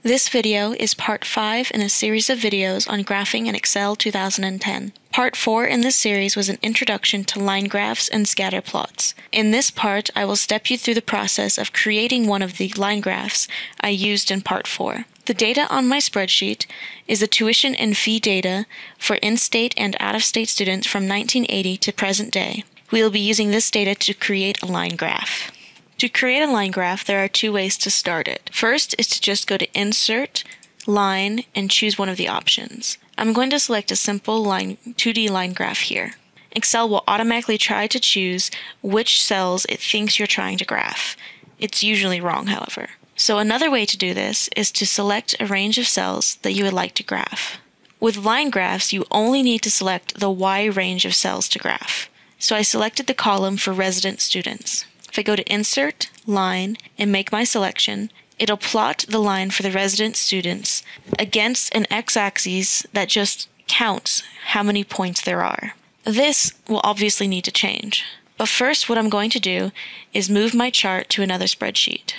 This video is part 5 in a series of videos on graphing in Excel 2010. Part 4 in this series was an introduction to line graphs and scatter plots. In this part, I will step you through the process of creating one of the line graphs I used in part 4. The data on my spreadsheet is the tuition and fee data for in-state and out-of-state students from 1980 to present day. We will be using this data to create a line graph. To create a line graph, there are two ways to start it. First is to just go to Insert, Line, and choose one of the options. I'm going to select a simple 2D line graph here. Excel will automatically try to choose which cells it thinks you're trying to graph. It's usually wrong, however. So another way to do this is to select a range of cells that you would like to graph. With line graphs, you only need to select the Y range of cells to graph. So I selected the column for resident students. If I go to Insert, Line, and make my selection, it'll plot the line for the resident students against an x-axis that just counts how many points there are. This will obviously need to change. But first, what I'm going to do is move my chart to another spreadsheet.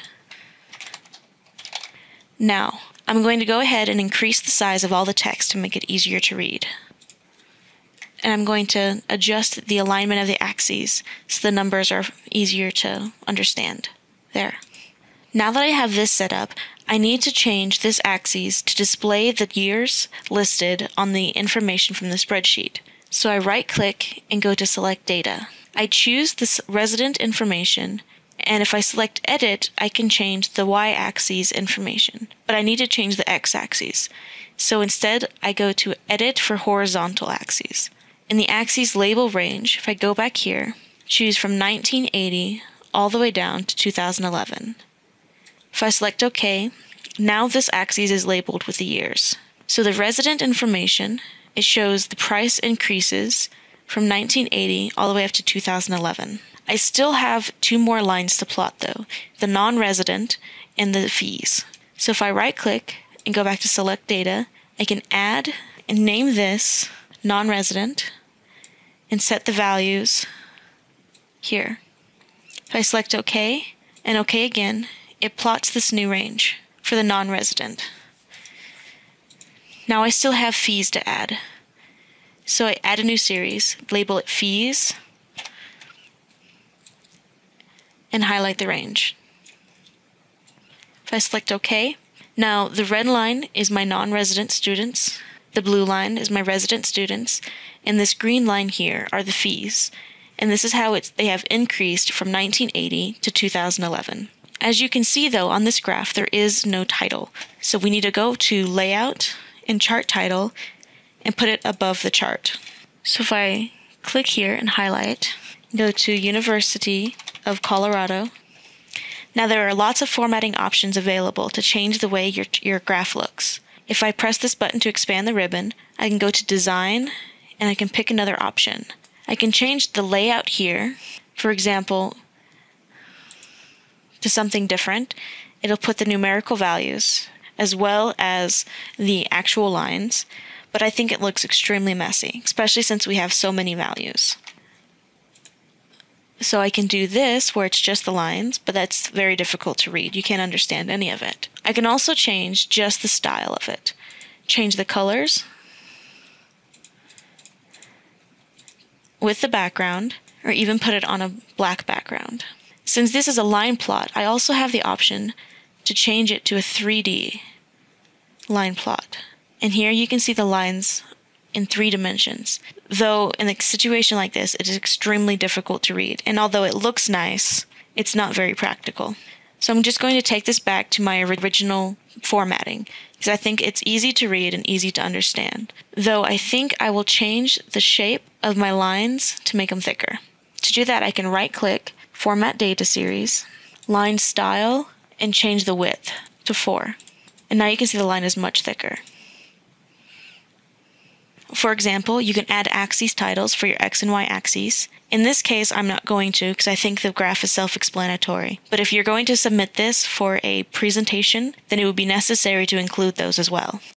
Now, I'm going to go ahead and increase the size of all the text to make it easier to read. And I'm going to adjust the alignment of the axes so the numbers are easier to understand. There. Now that I have this set up, I need to change this axis to display the years listed on the information from the spreadsheet. So I right-click and go to Select Data. I choose this resident information, and if I select Edit, I can change the y-axis information, but I need to change the x-axis. So instead, I go to Edit for horizontal axes. In the axes label range, if I go back here, choose from 1980 all the way down to 2011. If I select OK, now this axis is labeled with the years. So the resident information, it shows the price increases from 1980 all the way up to 2011. I still have two more lines to plot though, the non-resident and the fees. So if I right-click and go back to Select Data, I can add and name this non-resident and set the values here. If I select OK and OK again, it plots this new range for the non-resident. Now I still have fees to add. So I add a new series, label it Fees, and highlight the range. If I select OK, now the red line is my non-resident students, the blue line is my resident students, and this green line here are the fees. And this is how they have increased from 1980 to 2011. As you can see though, on this graph there is no title. So we need to go to Layout and Chart Title and put it above the chart. So if I click here and highlight, go to University of Colorado. Now there are lots of formatting options available to change the way your graph looks. If I press this button to expand the ribbon, I can go to Design and I can pick another option. I can change the layout here, for example, to something different. It'll put the numerical values as well as the actual lines, but I think it looks extremely messy, especially since we have so many values. So I can do this where it's just the lines, but that's very difficult to read. You can't understand any of it. I can also change just the style of it. Change the colors with the background, or even put it on a black background. Since this is a line plot, I also have the option to change it to a 3D line plot. And here you can see the lines in 3 dimensions. Though in a situation like this, it is extremely difficult to read. And although it looks nice, it's not very practical. So I'm just going to take this back to my original formatting, because I think it's easy to read and easy to understand. Though I think I will change the shape of my lines to make them thicker. To do that, I can right-click, Format Data Series, Line Style, and change the width to 4. And now you can see the line is much thicker. For example, you can add axis titles for your X and Y axes. In this case, I'm not going to because I think the graph is self-explanatory. But if you're going to submit this for a presentation, then it would be necessary to include those as well.